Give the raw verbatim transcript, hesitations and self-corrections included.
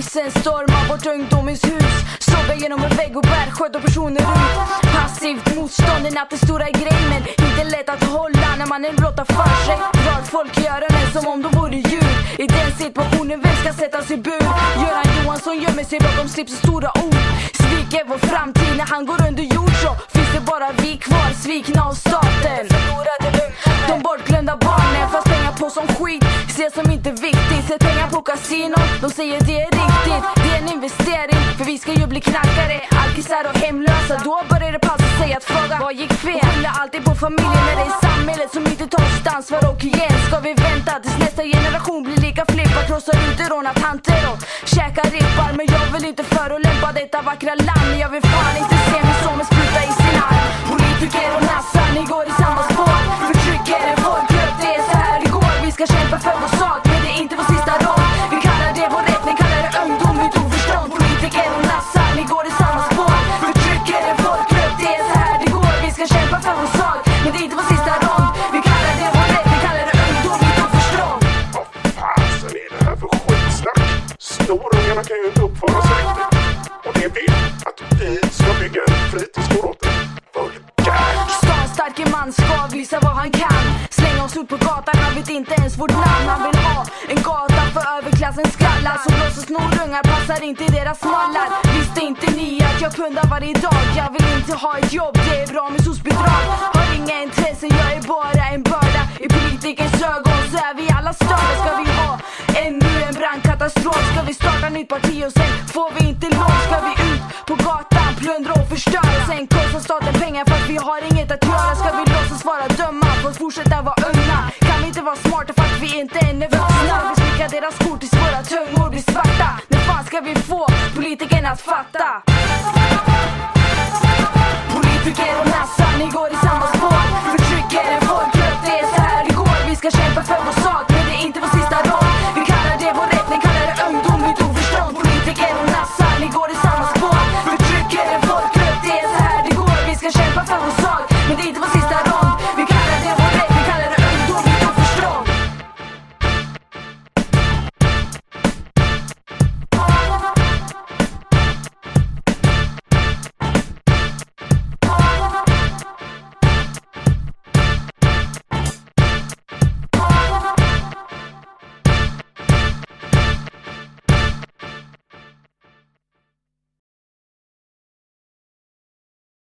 Polisen stormar bort ungdomens hus, sågar genom en vägg och bär sköter personer ut. Passivt motstånd är natt stora grej, men inte lätt att hålla när man är råttar för sig. Drar folk i öronen som om de vore djur. I den situationen vem ska sättas i bur? Göran Johansson gömmer sig bakom slips och stora ord. Sviker vår framtid när han går under jord, så finns det bara vi kvar, svikna av staten. De bortglömda barnen, fast pengar på som skit ses som inte viktigt. Sätt pengar på kasino, de säger det är riktigt. Det är en investering, för vi ska ju bli knackare, alkisar och hemlösa. Då börjar det passa sig att fråga vad gick fel. Skylla alltid på familjen när det är samhället som inte tar sitt ansvar. Och igen ska vi vänta tills nästa generation blir lika flippa, krossar ut råna tanter och käkar rippar. Men jag vill inte förolämpa detta vackra land, men jag vill fan inte se mig som en spruta i sin arm. Politiker och nassar, ni går i samma spår. Förtrycker en folkgrupp, det är så här det går. Vi ska kämpa för vår sak, men det är inte vår sista roll. Vi kallar det vår rätt, ni kallar det ungdom ut oförstånd. Politiker och nassar, ni går i samma spår. Förtrycker en folkgrupp, det är så här det går. Vi ska kämpa för vår sak, men det är inte vår sista rond. Vi kallar det vår rätt, ni kallar det ungdom ut oförstånd. Vad fasen är det här för skitsnack? Snorungarna kan ju inte uppföra sig riktigt. Och det vill att vi ska bygga en fritidsgård åt det. Stan starke man ska visa vad han kan. Slänga oss ut på gatan, han vet inte ens vårt namn. Han vill ha en gata för överklassens skallar. Så blåser snorungar, passar inte i deras mallar. Visste inte ni att jag pundar varje dag? Jag vill inte ha ett jobb, det är bra med sosbidrag. Har inga intressen, jag är bara en börda. I politikens ögon så är vi alla störda. Ska vi ha ännu en brandkatastrof? Ska vi starta nytt parti och sen får vi inte lov? Ska vi ut på gatan, plundra och förstöra? Sen kostar staten pengar för att vi har inget att göra. Ska vi låtsas vara döma för att fortsätta vara unga? Kan vi inte vara smarta för att vi inte ännu vuxna? Vi smickar deras kort tills våra tungor blir svarta. När fan ska vi få politikerna att fatta? Politiker och nassar, ni går i samma spår. Förtrycker en folkgrupp, det är så här det går. Vi ska kämpa för vår sak, men det är inte vår sista råd.